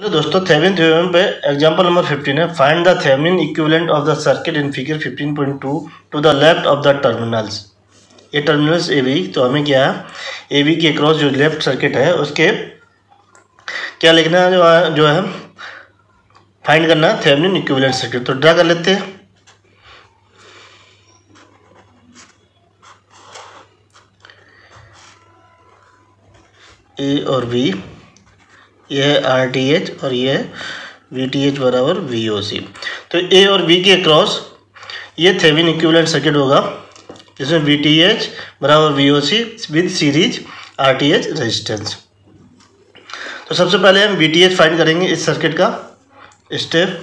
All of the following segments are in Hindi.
तो दोस्तों थेवेनिन थ्योरम पे एग्जांपल नंबर 15 है। Find the Thevenin equivalent of the circuit in figure 15.2 to the left of the terminals. ये टर्मिनल्स ए बी, तो हमें क्या है ए बी के क्रॉस जो लेफ्ट सर्किट है उसके क्या लिखना है, जो है फाइंड करना है थेवेनिन इक्विवेलेंट सर्किट। तो ड्रा कर लेते हैं। ए और बी, ये है RTH और ये है VTH बराबर VOC। तो ए और बी के क्रॉस ये थेवेनिन इक्विवेलेंट सर्किट होगा, जिसमें VTH बराबर VOC with series RTH resistance. तो सबसे पहले हम VTH फाइंड करेंगे इस सर्किट का स्टेप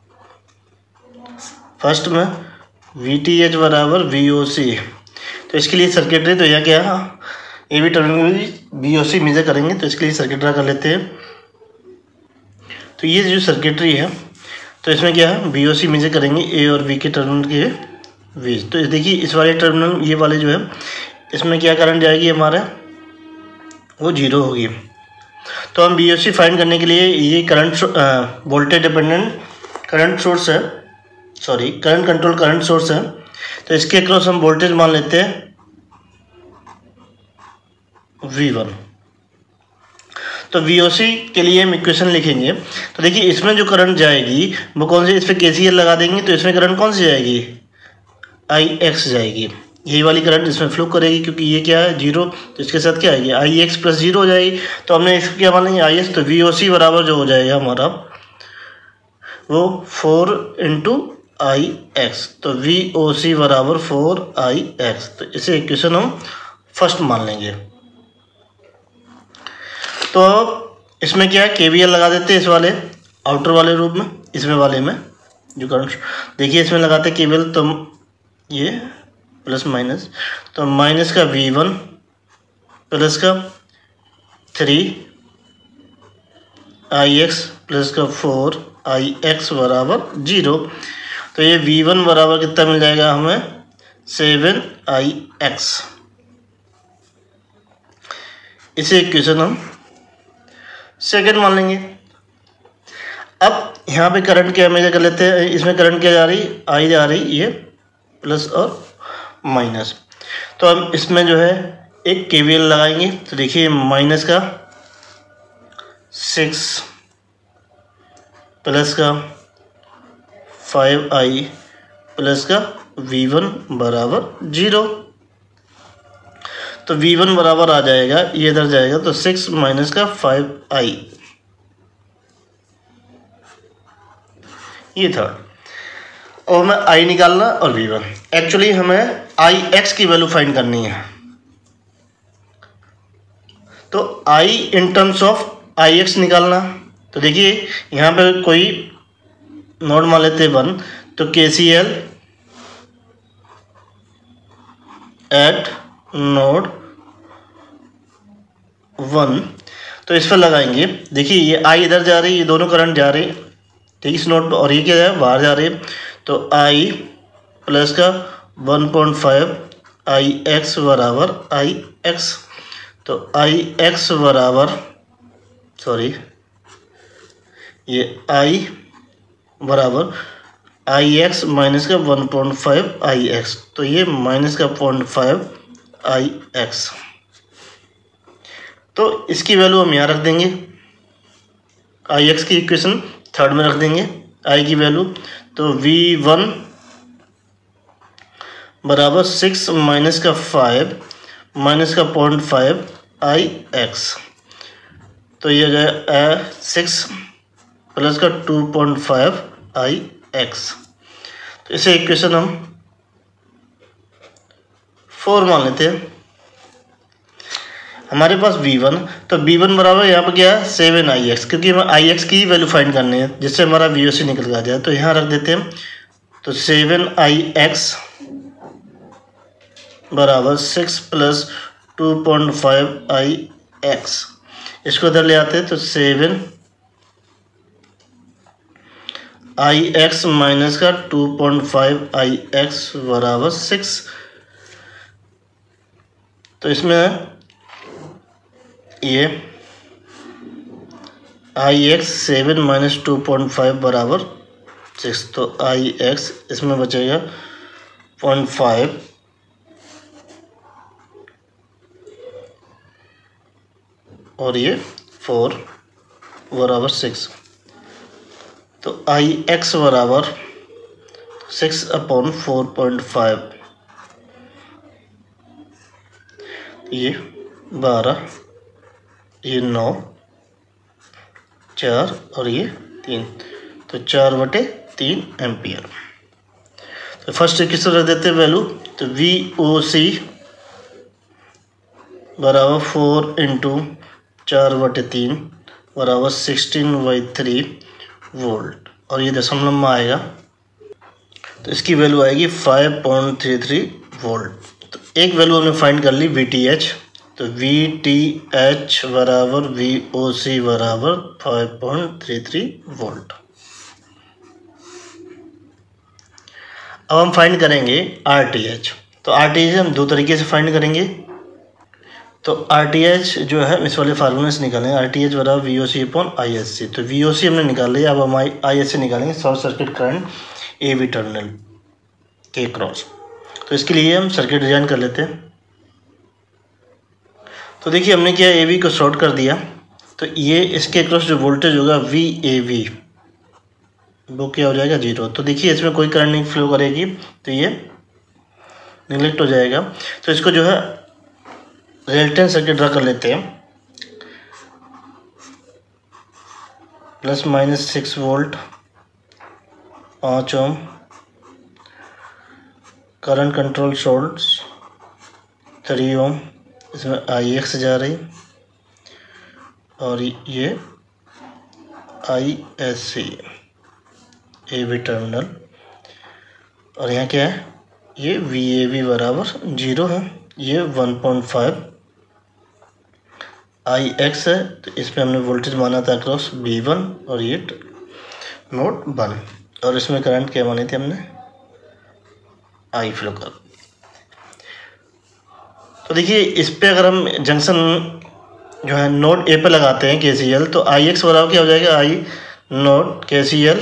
फर्स्ट में। VTH बराबर VOC, तो इसके लिए सर्किटरी तो यह क्या है A B terminal VOC measure करेंगे, तो इसके लिए सर्किट ड्रा कर लेते हैं। तो ये जो सर्किटरी है तो इसमें क्या है VOC मेजर करेंगे ए और बी के टर्मिनल के बीच। तो देखिए इस वाले टर्मिनल ये वाले जो है इसमें क्या करंट जाएगी हमारा, वो 0 होगी। तो हम VOC फाइंड करने के लिए ये current voltage dependent current source है, sorry current control current source है। तो इसके अक्रॉस हम वोल्टेज मान लेते हैं V1। तो VOC के लिए हम इक्वेशन लिखेंगे। तो देखिए इसमें जो करंट जाएगी वो कौन सी, इस पर KCL लगा देंगे तो इसमें करंट कौन सी जाएगी, IX जाएगी। यही वाली करंट इसमें फ्लो करेगी क्योंकि ये क्या है 0, तो इसके साथ क्या आएगी IX प्लस 0 हो जाएगी। तो हमने इसको क्या मानेंगे IX, तो VOC बराबर जो हो जाएगा हमारा वो 4 × IX। तो VOC बराबर 4IX। तो इसे इक्वेशन हम फर्स्ट मान लेंगे। तो इसमें क्या है KVL लगा देते हैं इस वाले आउटर वाले रूप में, इसमें वाले में जो करंट देखिए इसमें लगाते हैं KVL। तो ये प्लस माइनस, तो माइनस का V1 प्लस का 3IX प्लस का 4IX बराबर 0। तो ये V1 बराबर कितना मिल जाएगा हमें 7IX। इसे इक्वेशन हम सेकेंड मान लेंगे। अब यहाँ पे करंट क्या मेजर कर लेते हैं, इसमें करंट क्या जा रही I जा रही, ये प्लस और माइनस। तो हम इसमें जो है एक KVL लगाएंगे। तो देखिए माइनस का 6 प्लस का 5I प्लस का V1 बराबर 0। तो V1 बराबर आ जाएगा, ये इधर जाएगा तो 6 माइनस का 5I, ये था। और हमें I निकालना और V1। एक्चुअली हमें IX की वैल्यू फाइंड करनी है। तो I in terms of IX निकालना। तो देखिए यहाँ पे कोई नोड मान लेते 1, तो KCL एट नोड 1, तो इस पर लगाएंगे। देखिए ये I इधर जा रही है, ये दोनों करंट जा रही है ठीक इस नोड पर, और ये क्या है बाहर जा रही है। तो I प्लस का 1.5 IX बराबर IX। तो IX बराबर सॉरी ये I बराबर IX माइनस का 1.5 IX। तो ये माइनस का 0.5 IX। तो इसकी वैल्यू हम यहाँ रख देंगे, IX की इक्वेशन थर्ड में रख देंगे I की वैल्यू। तो V1 बराबर 6 माइनस का 5 माइनस का 0.5 IX। तो ये हो जाए 6 प्लस का 2.5 IX। तो इसे इक्वेशन हम 4 मान लेते हैं। हमारे पास V1, तो V1 बराबर यहाँ पर क्या है 7IX, क्योंकि हमें IX की वैल्यू फाइंड करनी है जिससे हमारा VOC निकल आ जाए। तो यहाँ रख देते हैं। तो 7IX बराबर 6 प्लस 2.5 IX। इसको इधर ले आते हैं तो 7IX माइनस का 2.5 IX बराबर 6। तो इसमें ये IX 7 माइनस 2.5 बराबर 6। तो IX इसमें बचेगा 0.5 और ये 4 बराबर 6। तो IX बराबर 6/4.5, ये 12, ये 9, 4 और ये 3, तो 4/3 एम्पियर। तो फर्स्ट इक्वेशन रख देते हैं वैल्यू। तो VOC बराबर 4 × 4/3 बराबर 16/3 वोल्ट, और ये दशमलव में आएगा तो इसकी वैल्यू आएगी 5.33 वोल्ट। तो एक वैल्यू हमने फाइंड कर ली VTH। तो VTH बराबर VOC बराबर 5.33 वोल्ट। अब हम फाइंड करेंगे RTH। तो RTH हम दो तरीके से फाइंड करेंगे। तो RTH जो है इस वाले फार्मूले से निकालेंगे। RTH बराबर VOC/ISC। तो VOC हमने निकाल लिया, अब हम ISC निकालेंगे, short circuit current AB terminal के क्रॉस। तो इसके लिए हम सर्किट डिजाइन कर लेते हैं। तो देखिए हमने क्या AB को शॉर्ट कर दिया, तो ये इसके क्रॉस जो वोल्टेज होगा VAV वो क्या हो जाएगा 0। तो देखिए इसमें कोई करंट नहीं फ्लो करेगी, तो ये निगलेक्ट हो जाएगा। तो इसको जो है रिजल्टेंट सर्किट ड्रा कर लेते हैं। ±6 volt, 5 ohm, current control source 3 ohm, इसमें IX जा रही, और ये ISC AB टर्मिनल, और यहाँ क्या है, ये VAV बराबर 0 है, ये 1.5 IX है। तो इसमें हमने वोल्टेज माना था क्रॉस V1, और ये नोड 1, और इसमें करंट क्या मानी थी हमने, I फ्लो कर। तो देखिए इस पे अगर हम जंक्शन जो है नोड A पे लगाते हैं KCL, तो IX बराबर क्या हो जाएगा, I node KCL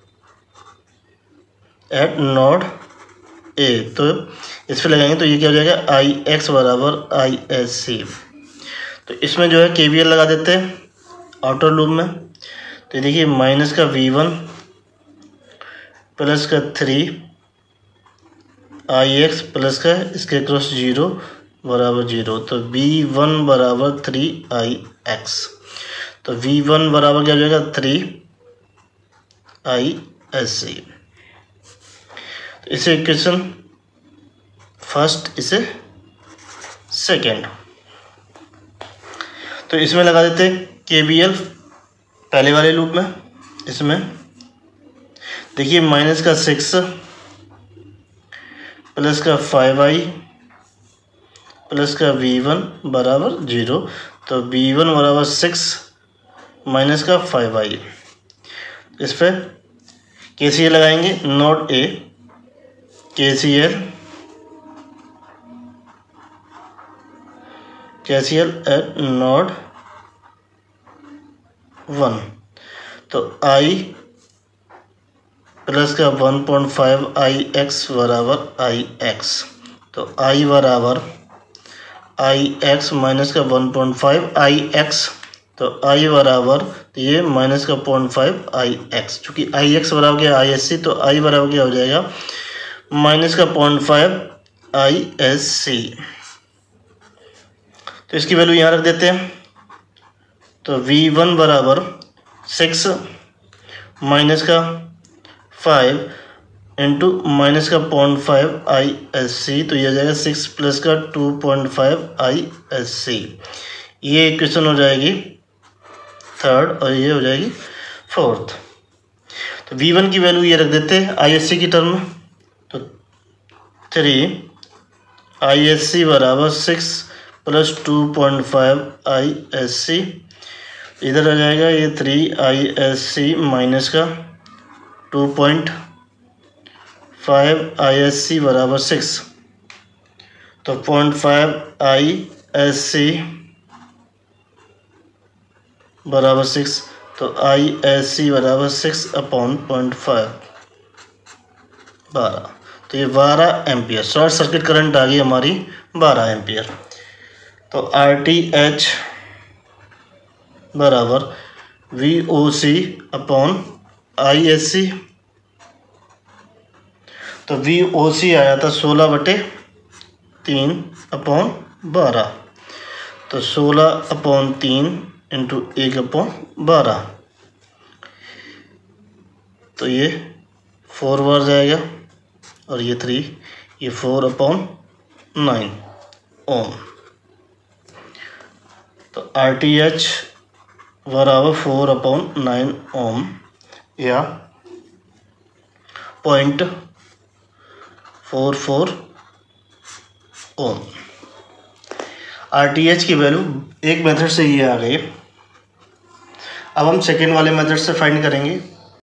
at node A। तो इस पे लगाएंगे तो ये क्या हो जाएगा, IX बराबर ISC। तो इसमें जो है KVL लगा देते हैं आउटर लूप में। तो देखिए माइनस का V1 प्लस का 3 IX प्लस का इसके क्रॉस 0 बराबर 0। तो V1 बराबर 3IX। तो V1 बराबर क्या हो जाएगा 3ISC। तो इसे इक्वेशन फर्स्ट, इसे सेकेंड। तो इसमें लगा देते हैं KVL पहले वाले लूप में। इसमें देखिए माइनस का 6 प्लस का 5I प्लस का V1 बराबर 0। तो V1 बराबर 6 माइनस का 5I। इस पर KCL लगाएंगे node A, KCL at node 1। तो I प्लस का 1.5 IX बराबर IX। तो I बराबर IX माइनस का 1.5 IX। तो I बराबर, तो ये माइनस का 0.5 IX, चूँकि IX बराबर क्या ISC, तो I बराबर क्या हो जाएगा माइनस का 0.5 ISC। तो इसकी वैल्यू यहाँ रख देते हैं। तो V1 बराबर 6 माइनस का 5 इंटू माइनस का 0.5 ISC। तो ये आ जाएगा 6 प्लस का 2.5 ISC। ये इक्वेशन हो जाएगी थर्ड, और ये हो जाएगी फोर्थ। तो V1 की वैल्यू ये रख देते हैं ISC की टर्म में। तो 3 ISC बराबर 6 प्लस 2.5 ISC। इधर आ जाएगा ये 3 ISC माइनस का 2.5 ISC बराबर 6। तो 0.5 ISC बराबर 6। तो ISC बराबर 6/0.5 12। तो ये 12 एम्पियर शॉर्ट सर्किट करंट आ गई हमारी 12 एम्पियर। तो RTH बराबर VOC अपॉन ISC। तो VOC आया था 16/3/12। तो 16/3 इंटू 1/12। तो ये 4 बार जाएगा और ये 3, ये 4/9 ओम। तो RTH बराबर 4/9 ओम या 0.44 ओम। RTH की वैल्यू एक मेथड से ये आ गई। अब हम सेकेंड वाले मेथड से फाइंड करेंगे।